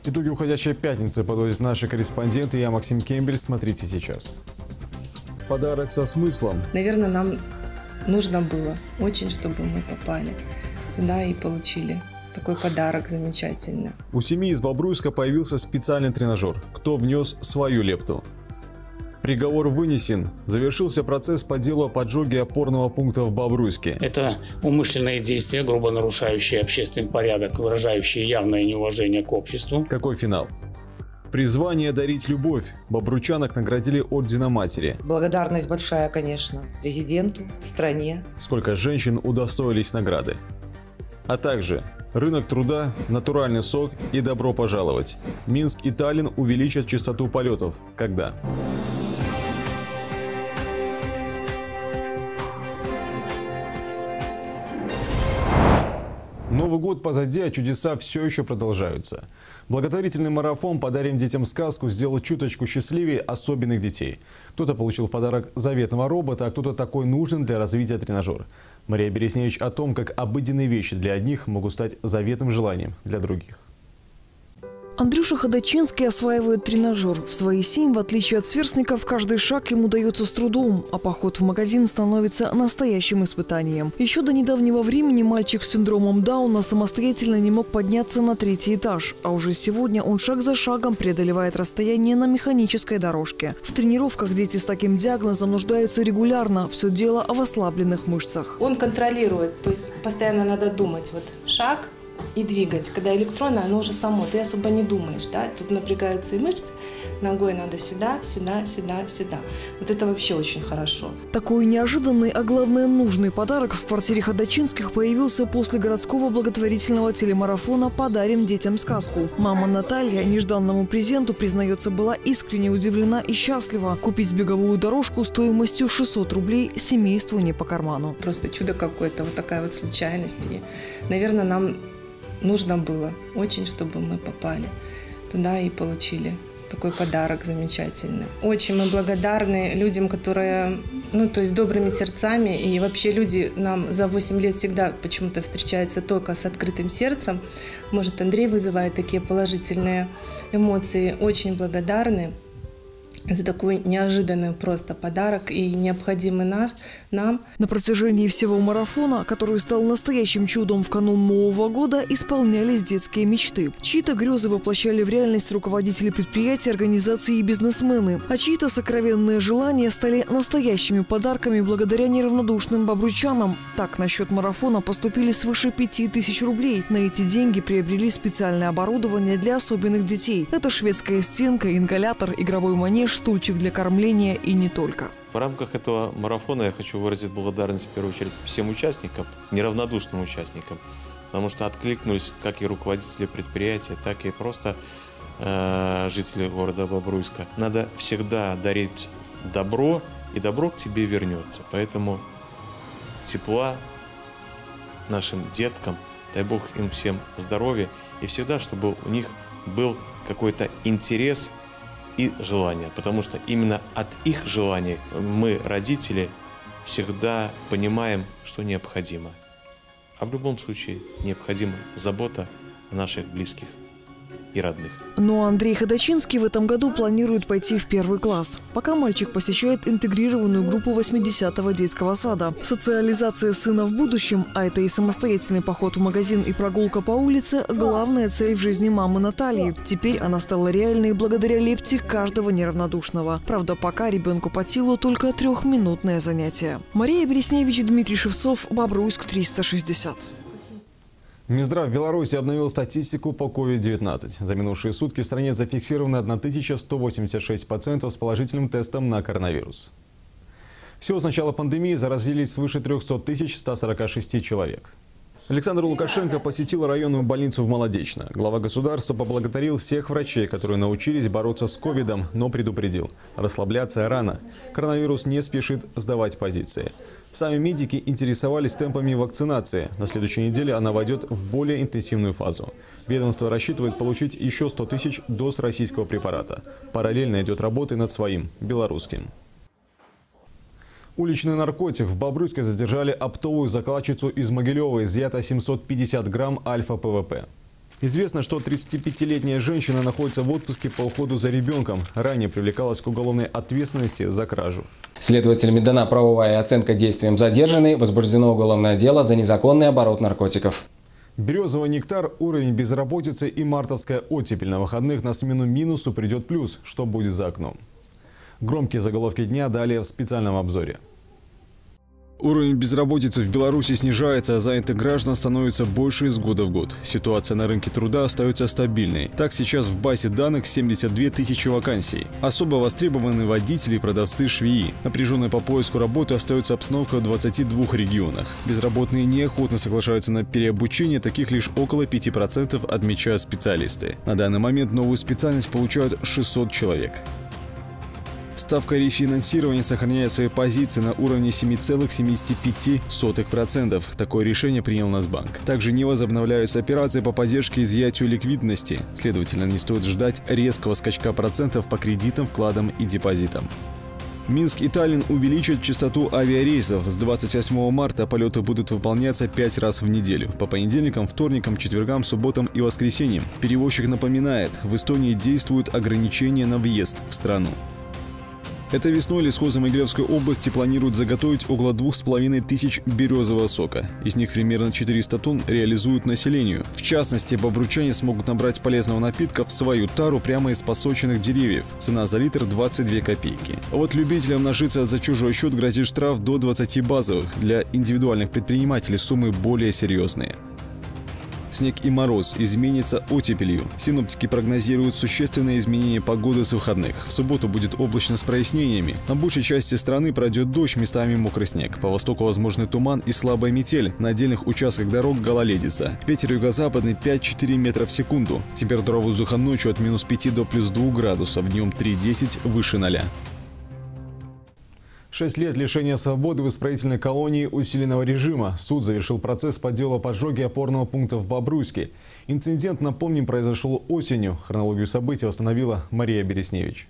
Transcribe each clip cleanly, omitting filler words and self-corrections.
Итоги уходящей пятницы подводят наши корреспонденты. Я Максим Кембель. Смотрите сейчас. Подарок со смыслом. Наверное, нам нужно было очень, чтобы мы попали туда и получили такой подарок замечательный. У семьи из Бобруйска появился специальный тренажер. Кто внес свою лепту? Приговор вынесен. Завершился процесс по делу о поджоге опорного пункта в Бобруйске. Это умышленные действия, грубо нарушающие общественный порядок, выражающие явное неуважение к обществу. Какой финал? Призвание дарить любовь. Бобруйчанок наградили орденом матери. Благодарность большая, конечно, президенту, стране. Сколько женщин удостоились награды. А также рынок труда, натуральный сок и добро пожаловать. Минск и Таллин увеличат частоту полетов. Когда? Новый год позади, а чудеса все еще продолжаются. Благотворительный марафон «Подарим детям сказку» сделал чуточку счастливее особенных детей. Кто-то получил в подарок заветного робота, а кто-то такой нужен для развития тренажер. Мария Бересневич о том, как обыденные вещи для одних могут стать заветным желанием для других. Андрюша Ходочинский осваивает тренажер. В свои 7, в отличие от сверстников, каждый шаг ему дается с трудом, а поход в магазин становится настоящим испытанием. Еще до недавнего времени мальчик с синдромом Дауна самостоятельно не мог подняться на 3-й этаж, а уже сегодня он шаг за шагом преодолевает расстояние на механической дорожке. В тренировках дети с таким диагнозом нуждаются регулярно. Все дело в ослабленных мышцах. Он контролирует, то есть постоянно надо думать, вот шаг и двигать. Когда электронное, оно уже само, ты особо не думаешь, да? Тут напрягаются и мышцы, ногой надо сюда, сюда, сюда, сюда. Вот это вообще очень хорошо. Такой неожиданный, а главное нужный подарок в квартире Ходочинских появился после городского благотворительного телемарафона «Подарим детям сказку». Мама Наталья нежданному презенту, признается, была искренне удивлена и счастлива. Купить беговую дорожку стоимостью 600 рублей семейству не по карману. Просто чудо какое-то, вот такая вот случайность. И, наверное, нам нужно было очень, чтобы мы попали туда и получили такой подарок замечательный. Очень мы благодарны людям, которые, то есть добрыми сердцами. И вообще люди нам за 8 лет всегда почему-то встречаются только с открытым сердцем. Может, Андрей вызывает такие положительные эмоции. Очень благодарны за такой неожиданный просто подарок и необходимый нам. На протяжении всего марафона, который стал настоящим чудом в канун Нового года, исполнялись детские мечты. Чьи-то грезы воплощали в реальность руководители предприятий, организаций и бизнесмены, а чьи-то сокровенные желания стали настоящими подарками благодаря неравнодушным бобруйчанам. Так, на счет марафона поступили свыше 5000 рублей. На эти деньги приобрели специальное оборудование для особенных детей. Это шведская стенка, ингалятор, игровой манеж, стульчик для кормления и не только. В рамках этого марафона я хочу выразить благодарность в первую очередь всем участникам, неравнодушным участникам, потому что откликнулись как и руководители предприятия, так и просто жители города Бобруйска. Надо всегда дарить добро, и добро к тебе вернется. Поэтому тепла нашим деткам, дай Бог им всем здоровья, и всегда, чтобы у них был какой-то интерес и желание, потому что именно от их желаний мы, родители, всегда понимаем, что необходимо. А в любом случае необходима забота о наших близких и родных. Но Андрей Ходочинский в этом году планирует пойти в 1 класс. Пока мальчик посещает интегрированную группу 80-го детского сада. Социализация сына в будущем, а это и самостоятельный поход в магазин и прогулка по улице – главная цель в жизни мамы Натальи. Теперь она стала реальной благодаря лепте каждого неравнодушного. Правда, пока ребенку по силу только 3-минутное занятие. Мария Бересневич, Дмитрий Шевцов, Бобруйск, 360. Минздрав Беларуси обновил статистику по COVID-19. За минувшие сутки в стране зафиксировано 1186 пациентов с положительным тестом на коронавирус. Всего с начала пандемии заразились свыше 300 146 человек. Александр Лукашенко посетил районную больницу в Молодечно. Глава государства поблагодарил всех врачей, которые научились бороться с ковидом, но предупредил – расслабляться рано. Коронавирус не спешит сдавать позиции. Сами медики интересовались темпами вакцинации. На следующей неделе она войдет в более интенсивную фазу. Ведомство рассчитывает получить еще 100 000 доз российского препарата. Параллельно идет работа над своим, белорусским. Уличный наркотик. В Бобруйске задержали оптовую закладчицу из Могилева. Изъято 750 грамм альфа-ПВП. Известно, что 35-летняя женщина находится в отпуске по уходу за ребенком. Ранее привлекалась к уголовной ответственности за кражу. Следователями дана правовая оценка действиям задержанной, возбуждено уголовное дело за незаконный оборот наркотиков. Березовый нектар, уровень безработицы и мартовская оттепель. На выходных на смену минусу придет плюс. Что будет за окном? Громкие заголовки дня далее в специальном обзоре. Уровень безработицы в Беларуси снижается, а занятых граждан становится больше из года в год. Ситуация на рынке труда остается стабильной. Так, сейчас в базе данных 72 тысячи вакансий. Особо востребованы водители и продавцы швеи. Напряженной по поиску работы остается обстановка в 22 регионах. Безработные неохотно соглашаются на переобучение, таких лишь около 5%, отмечают специалисты. На данный момент новую специальность получают 600 человек. Ставка рефинансирования сохраняет свои позиции на уровне 7,75%. Такое решение принял Нацбанк. Также не возобновляются операции по поддержке и изъятию ликвидности. Следовательно, не стоит ждать резкого скачка процентов по кредитам, вкладам и депозитам. Минск и Таллин увеличат частоту авиарейсов. С 28 марта полеты будут выполняться 5 раз в неделю. По понедельникам, вторникам, четвергам, субботам и воскресеньям. Перевозчик напоминает, в Эстонии действуют ограничения на въезд в страну. Этой весной лесхозы Могилевской области планируют заготовить около 2500 березового сока. Из них примерно 400 тонн реализуют населению. В частности, бобручане смогут набрать полезного напитка в свою тару прямо из посоченных деревьев. Цена за литр 22 копейки. А вот любителям нажиться за чужой счет грозит штраф до 20 базовых. Для индивидуальных предпринимателей суммы более серьезные. Снег и мороз изменится оттепелью. Синоптики прогнозируют существенное изменение погоды с выходных. В субботу будет облачно с прояснениями. На большей части страны пройдет дождь, местами мокрый снег. По востоку возможны туман и слабая метель. На отдельных участках дорог гололедица. Ветер юго-западный 5-4 метра в секунду. Температура воздуха ночью от -5 до +2 градусов. Днем 3-10 выше 0. 6 лет лишения свободы в исправительной колонии усиленного режима. Суд завершил процесс по делу о поджоге опорного пункта в Бобруйске. Инцидент, напомним, произошел осенью. Хронологию событий восстановила Мария Бересневич.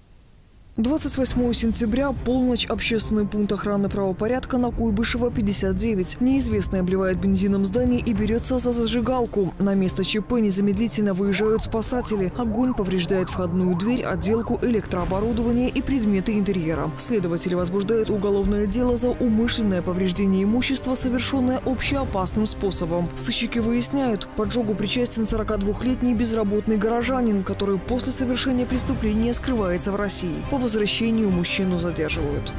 28 сентября, полночь, общественный пункт охраны правопорядка на Куйбышева, 59. Неизвестный обливает бензином здание и берется за зажигалку. На место ЧП незамедлительно выезжают спасатели. Огонь повреждает входную дверь, отделку, электрооборудование и предметы интерьера. Следователи возбуждают уголовное дело за умышленное повреждение имущества, совершенное общеопасным способом. Сыщики выясняют, к поджогу причастен 42-летний безработный горожанин, который после совершения преступления скрывается в России. По возвращению мужчину задерживают.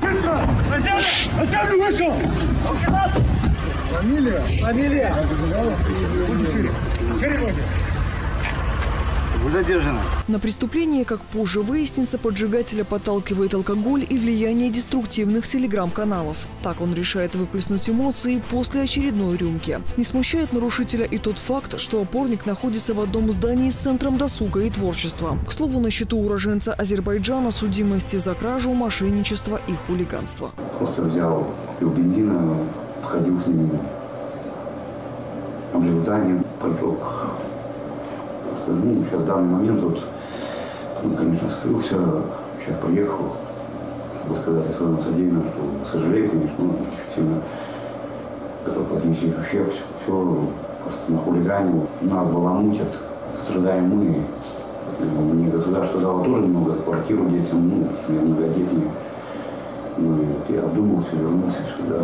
Фамилия. Вы задержаны. На преступление, как позже выяснится, поджигателя подталкивает алкоголь и влияние деструктивных телеграм-каналов. Так он решает выплеснуть эмоции после очередной рюмки. Не смущает нарушителя и тот факт, что опорник находится в одном здании с центром досуга и творчества. К слову, на счету уроженца Азербайджана судимости за кражу, мошенничество и хулиганство. Просто взял пил бензина, походил с ним, облил здание, поджег. Сейчас в данный момент конечно, скрылся, сейчас приехал, чтобы сказать о своем содеянном, что сожалею, конечно, сильно готов возместить ущерб, все просто на хулигане. Нас баламутят, страдаем мы. Мне государство дало тоже много, квартиру детям, я многодетный. Я обдумал все, вернулся сюда,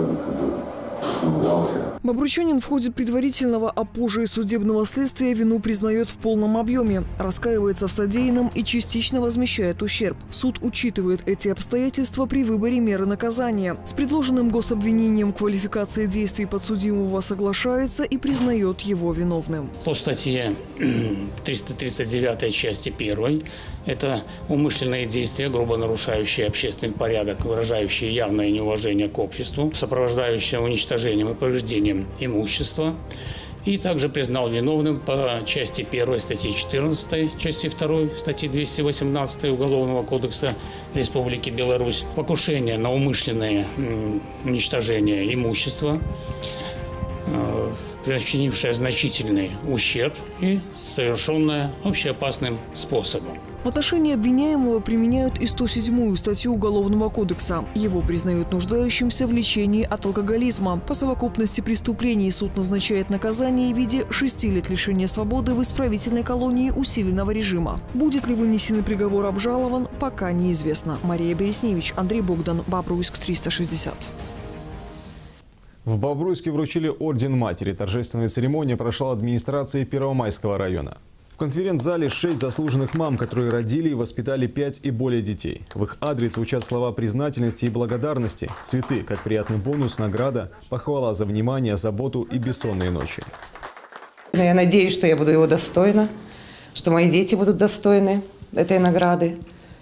Бобручанин в ходе предварительного, а позже и судебного следствия вину признает в полном объеме, раскаивается в содеянном и частично возмещает ущерб. Суд учитывает эти обстоятельства при выборе меры наказания. С предложенным гособвинением квалификации действий подсудимого соглашается и признает его виновным. По статье 339 части 1 это умышленные действия, грубо нарушающие общественный порядок, выражающие явное неуважение к обществу, сопровождающие уничтожением и повреждением имущества. И также признал виновным по части 1 статьи 14, части 2 статьи 218 Уголовного кодекса Республики Беларусь покушение на умышленное уничтожение имущества, причинившее значительный ущерб и совершенное общеопасным способом. В отношении обвиняемого применяют и 107-ю статью Уголовного кодекса. Его признают нуждающимся в лечении от алкоголизма. По совокупности преступлений суд назначает наказание в виде 6 лет лишения свободы в исправительной колонии усиленного режима. Будет ли вынесенный приговор обжалован, пока неизвестно. Мария Бересневич, Андрей Богдан, Бобруйск, 360. В Бобруйске вручили орден матери. Торжественная церемония прошла в администрации Первомайского района. В конференц-зале 6 заслуженных мам, которые родили и воспитали 5 и более детей. В их адрес звучат слова признательности и благодарности, цветы, как приятный бонус, награда, похвала за внимание, заботу и бессонные ночи. Я надеюсь, что я буду его достойна, что мои дети будут достойны этой награды.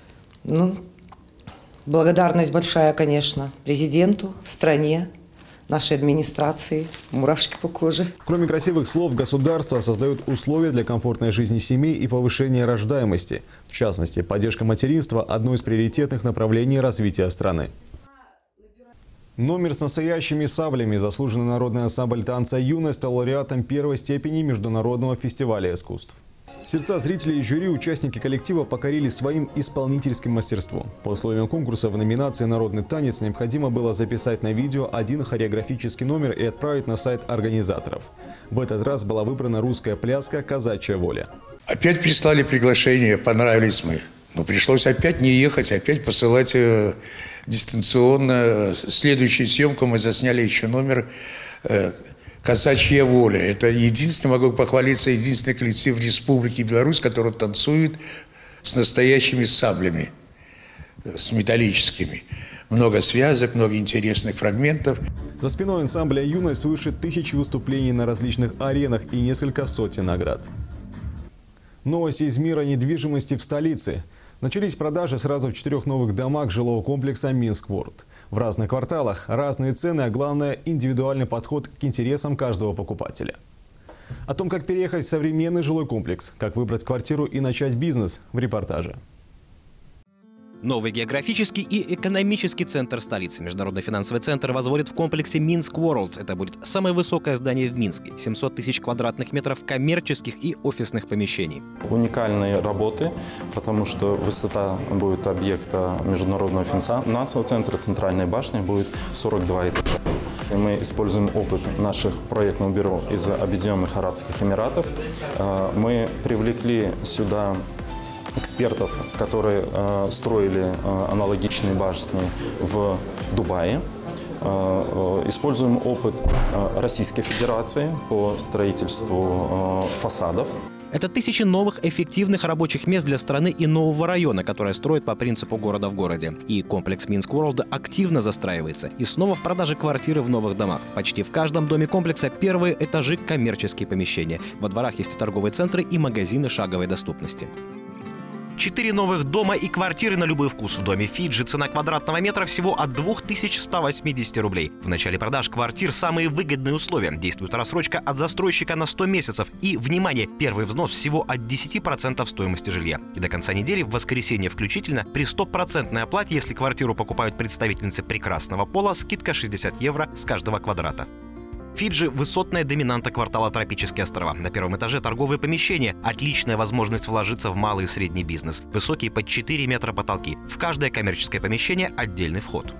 Благодарность большая, конечно, президенту, стране, нашей администрации, мурашки по коже. Кроме красивых слов, государство создает условия для комфортной жизни семей и повышения рождаемости. В частности, поддержка материнства – одно из приоритетных направлений развития страны. Номер с настоящими саблями. Заслуженный народный ансамбль танца «Юность» стал лауреатом первой степени Международного фестиваля искусств. Сердца зрителей и жюри участники коллектива покорили своим исполнительским мастерством. По условиям конкурса в номинации «Народный танец» необходимо было записать на видео один хореографический номер и отправить на сайт организаторов. В этот раз была выбрана русская пляска «Казачья воля». Опять прислали приглашение, понравились мы. Но пришлось опять не ехать, опять посылать дистанционно. Следующую съемку мы засняли еще номер «Казачья воля». Это единственный, могу похвалиться, единственный коллектив Республики Беларусь, который танцует с настоящими саблями, с металлическими. Много связок, много интересных фрагментов. За спиной ансамбля «Юность» свыше 1000 выступлений на различных аренах и несколько сотен наград. Новости из мира недвижимости в столице. Начались продажи сразу в 4 новых домах жилого комплекса «Минск Ворлд». В разных кварталах разные цены, а главное – индивидуальный подход к интересам каждого покупателя. О том, как переехать в современный жилой комплекс, как выбрать квартиру и начать бизнес – в репортаже. Новый географический и экономический центр столицы. Международный финансовый центр возводит в комплексе «Минск Ворлд». Это будет самое высокое здание в Минске. 700 тысяч квадратных метров коммерческих и офисных помещений. Уникальные работы, потому что высота будет объекта Международного финансового центра центральной башни будет 42 этажа. Мы используем опыт наших проектных бюро из Объединенных Арабских Эмиратов. Мы привлекли сюда экспертов, которые строили аналогичные башни в Дубае. Используем опыт Российской Федерации по строительству фасадов. Это тысячи новых эффективных рабочих мест для страны и нового района, которое строит по принципу города в городе. И комплекс «Минск Ворлд» активно застраивается. И снова в продаже квартиры в новых домах. Почти в каждом доме комплекса первые этажи – коммерческие помещения. Во дворах есть и торговые центры, и магазины шаговой доступности. 4 новых дома и квартиры на любой вкус. В доме «Фиджи» цена квадратного метра всего от 2180 рублей. В начале продаж квартир самые выгодные условия. Действует рассрочка от застройщика на 100 месяцев. И, внимание, первый взнос всего от 10% стоимости жилья. И до конца недели, в воскресенье включительно, при 100% оплате, если квартиру покупают представительницы прекрасного пола, скидка 60 евро с каждого квадрата. «Фиджи» – высотная доминанта квартала «Тропические острова». На первом этаже торговые помещения. Отличная возможность вложиться в малый и средний бизнес. Высокие под 4 метра потолки. В каждое коммерческое помещение отдельный вход.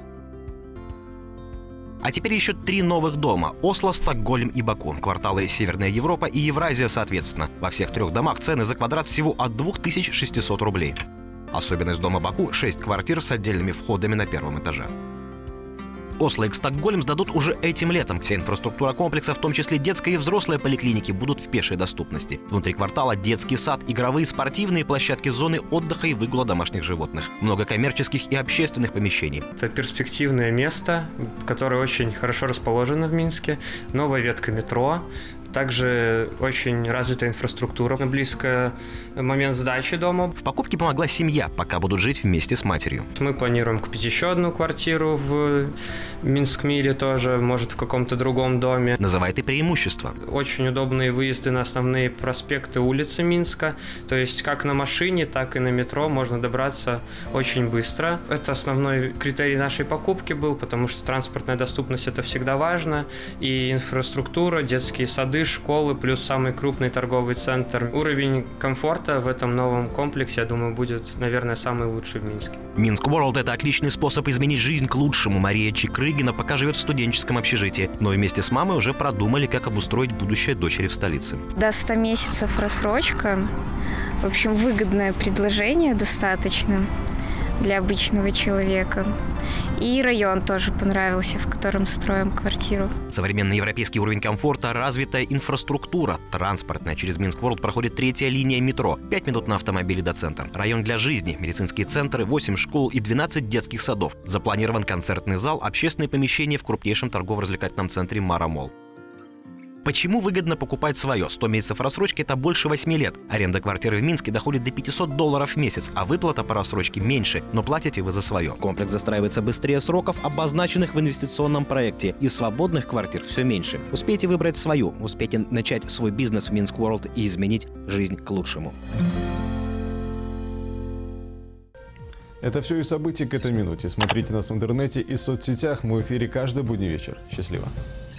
А теперь еще 3 новых дома – Осло, Стокгольм и Баку. Кварталы Северная Европа и Евразия соответственно. Во всех 3 домах цены за квадрат всего от 2600 рублей. Особенность дома Баку – 6 квартир с отдельными входами на первом этаже. Осло и Стокгольм сдадут уже этим летом. Вся инфраструктура комплекса, в том числе детская и взрослая поликлиники, будут в пешей доступности. Внутри квартала детский сад, игровые, спортивные площадки, зоны отдыха и выгула домашних животных. Много коммерческих и общественных помещений. Это перспективное место, которое очень хорошо расположено в Минске. Новая ветка метро. Также очень развитая инфраструктура, близко момент сдачи дома. В покупке помогла семья, пока будут жить вместе с матерью. Мы планируем купить еще одну квартиру в Минскмире тоже, может в каком-то другом доме. Называет и преимущества. Очень удобные выезды на основные проспекты улицы Минска. То есть как на машине, так и на метро можно добраться очень быстро. Это основной критерий нашей покупки был, потому что транспортная доступность – это всегда важно. И инфраструктура, детские сады сады, школы, плюс самый крупный торговый центр. Уровень комфорта в этом новом комплексе, я думаю, будет, наверное, самый лучший в Минске. Минск Ворлд – это отличный способ изменить жизнь к лучшему. Мария Чикрыгина пока живет в студенческом общежитии, но вместе с мамой уже продумали, как обустроить будущее дочери в столице. До 100 месяцев рассрочка. В общем, выгодное предложение достаточно для обычного человека. И район тоже понравился, в котором строим квартиру. Современный европейский уровень комфорта, развитая инфраструктура, транспортная. Через Минск Ворлд проходит 3-я линия метро. 5 минут на автомобиле до центра. Район для жизни, медицинские центры, 8 школ и 12 детских садов. Запланирован концертный зал, общественные помещения в крупнейшем торгово-развлекательном центре Марамолл. Почему выгодно покупать свое? 100 месяцев рассрочки – это больше 8 лет. Аренда квартиры в Минске доходит до $500 в месяц, а выплата по рассрочке меньше, но платите вы за свое. Комплекс застраивается быстрее сроков, обозначенных в инвестиционном проекте, и свободных квартир все меньше. Успейте выбрать свою, успейте начать свой бизнес в Минск Ворлд и изменить жизнь к лучшему. Это все и события к этой минуте. Смотрите нас в интернете и соцсетях. Мы в эфире каждый будний вечер. Счастливо.